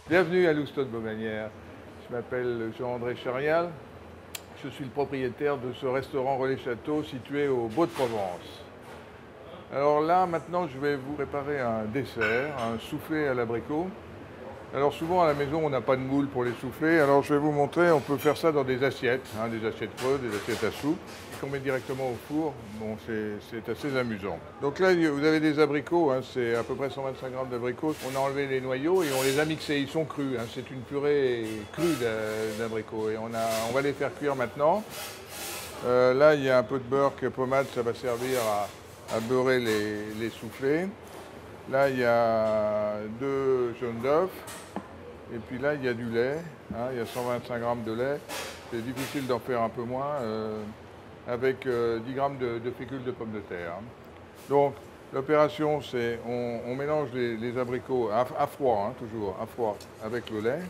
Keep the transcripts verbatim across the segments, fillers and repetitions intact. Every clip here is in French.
Bienvenue à Lousteau de Beaumanière. Je m'appelle Jean-André Charial. Je suis le propriétaire de ce restaurant Relais Château situé au Beau-de-Provence. Alors là, maintenant, je vais vous préparer un dessert, un soufflé à l'abricot. Alors souvent à la maison, on n'a pas de moule pour les soufflés. Alors je vais vous montrer, on peut faire ça dans des assiettes, hein, des assiettes creuses, des assiettes à soupe, qu'on met directement au four. Bon, c'est assez amusant. Donc là, vous avez des abricots, hein, c'est à peu près cent vingt-cinq grammes d'abricots. On a enlevé les noyaux et on les a mixés, ils sont crus. Hein, c'est une purée crue d'abricots et on, a, on va les faire cuire maintenant. Euh, là, il y a un peu de beurre que pommade, ça va servir à, à beurrer les, les soufflés. Là, il y a deux jaunes d'œufs. Et puis là, il y a du lait. Hein, il y a cent vingt-cinq grammes de lait. C'est difficile d'en faire un peu moins. Euh, avec euh, dix grammes de, de fécule de pommes de terre. Hein. Donc, l'opération, c'est on, on mélange les, les abricots à, à froid, hein, toujours, à froid, avec le lait.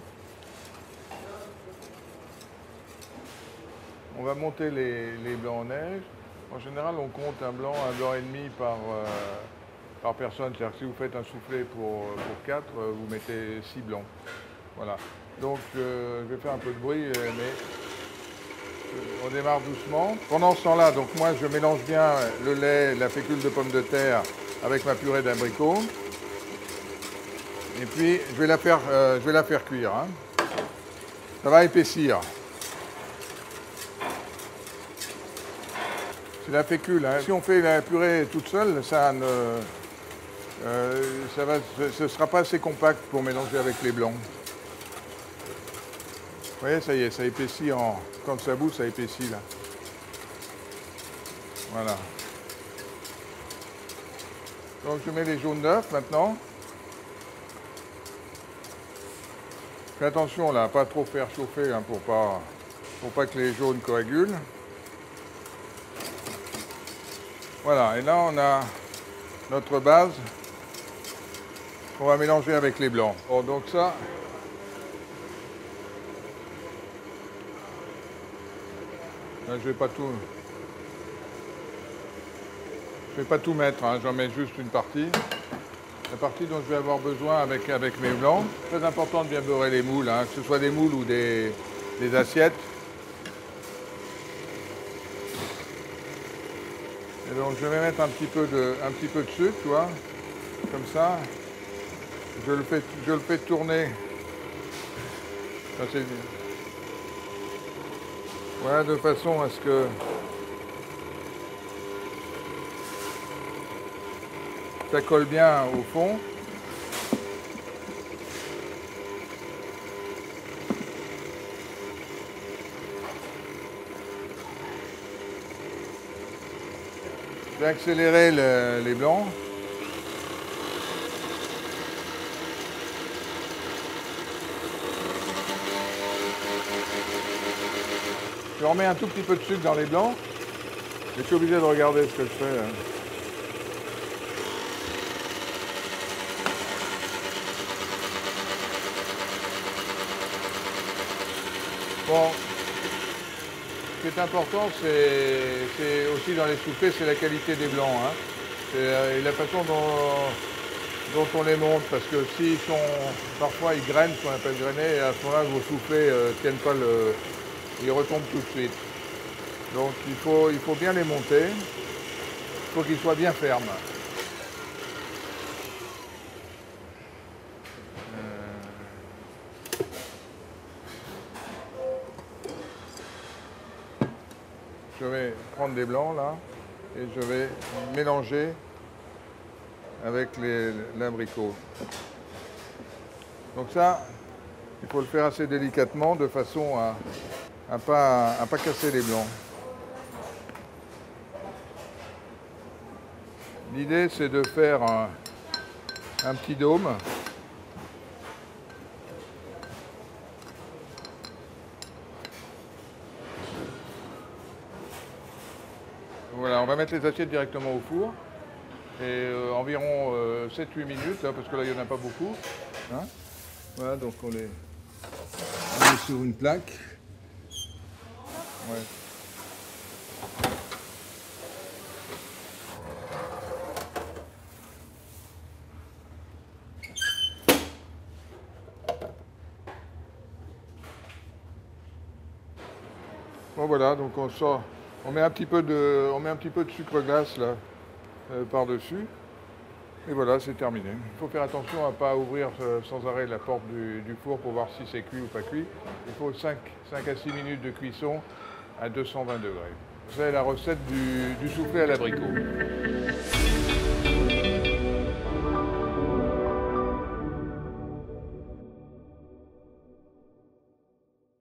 On va monter les, les blancs en neige. En général, on compte un blanc, un blanc et demi par... Euh, par personne, c'est-à-dire que si vous faites un soufflé pour, pour quatre, vous mettez six blancs. Voilà. Donc euh, je vais faire un peu de bruit, mais on démarre doucement. Pendant ce temps-là, donc moi je mélange bien le lait, la fécule de pommes de terre avec ma purée d'abricot. Et puis je vais la faire, euh, je vais la faire cuire. Hein. Ça va épaissir. C'est la fécule. Hein. Si on fait la purée toute seule, ça ne... Euh, ça va, ce ne sera pas assez compact pour mélanger avec les blancs. Vous voyez, ça y est, ça épaissit en... Quand ça bout, ça épaissit là. Voilà. Donc je mets les jaunes d'œufs maintenant. Fais attention là, pas trop faire chauffer hein, pour pas, pour pas que les jaunes coagulent. Voilà, et là on a notre base. On va mélanger avec les blancs. Bon, donc ça, là, je vais pas tout, je vais pas tout mettre. Hein, j'en mets juste une partie. La partie dont je vais avoir besoin avec avec mes blancs. Très important de bien beurrer les moules, hein, que ce soit des moules ou des, des assiettes. Et donc je vais mettre un petit peu de, un petit peu de sucre, tu vois, comme ça. Je le fais, je le fais tourner. Ça, voilà, de façon à ce que ça colle bien au fond. Je vais accélérer le, les blancs. Je remets un tout petit peu de sucre dans les blancs. Je suis obligé de regarder ce que je fais. Hein. Bon, ce qui est important, c'est aussi dans les soufflés, c'est la qualité des blancs. Hein. C'est la façon dont, dont on les monte, parce que s'ils sont, parfois ils grainent, ce qu'on appelle grainer, et à ce moment-là, vos soufflés ne euh, tiennent pas le... Ils retombent tout de suite. Donc il faut, il faut bien les monter, il faut qu'ils soient bien fermes. Euh... Je vais prendre des blancs là et je vais mélanger avec l'abricot. Donc ça, il faut le faire assez délicatement de façon à ne pas, à pas casser les blancs. L'idée, c'est de faire un, un petit dôme. Voilà, on va mettre les assiettes directement au four. Et euh, environ euh, sept huit minutes, là, parce que là, il n'y en a pas beaucoup. Hein, voilà, donc on les on met sur une plaque. Ouais. Bon voilà, donc on sort, on met un petit peu de, on met un petit peu de sucre glace là euh, par-dessus. Et voilà, c'est terminé. Il faut faire attention à ne pas ouvrir euh, sans arrêt la porte du, du four pour voir si c'est cuit ou pas cuit. Il faut cinq à six minutes de cuisson à deux cent vingt degrés. C'est la recette du, du soufflé à l'abricot.